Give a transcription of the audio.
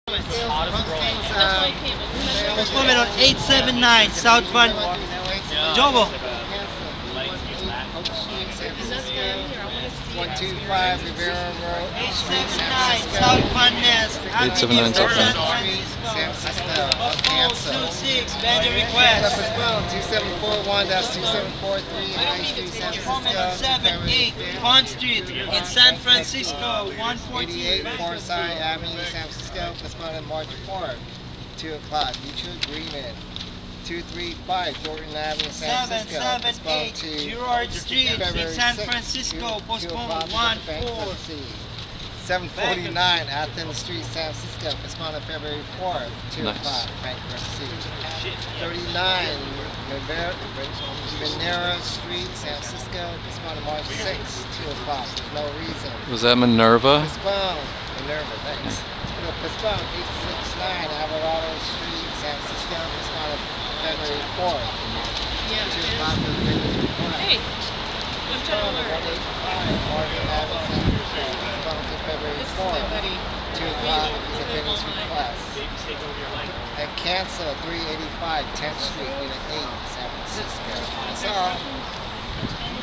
Postponement on 879 South Van Jobo. 125 Rivera Road, 879 South Van Ness. 879 South Van Ness. San Francisco, cancel. 26 vendor request. 2741, that's 2743 High Street, San Postponement Francisco. 78 Pond Street in San Francisco. 88 114. Forsyth Avenue, San Francisco. Postponed March 4th, 2 o'clock. Mutual agreement. 235 Jordan Avenue, San Francisco. Postponed 778 to Girard Street in February San 6th, Francisco. 2 Postponed o'clock, 1-4. bankruptcy. 749 Athens Street, San Francisco. Postponed on February 4th, 2 Nice. o'clock, bankruptcy. 39 Minerva Street, San Francisco. Postponed on March 6th, 2 o'clock. No reason. Was that Minerva? Postponed. Minerva, thanks. Postponed 869 Alvarado Street, San Francisco. Postponed on February 4th. Yeah, 2 it o'clock. Hey, I'm trying to learn. 185 Morgan Avenue, San Francisco. Postponed to February This is my 4th. buddy. 2 o'clock is a fitness request. And cancel 385 10th Street, Unit 8, San Francisco. That's all.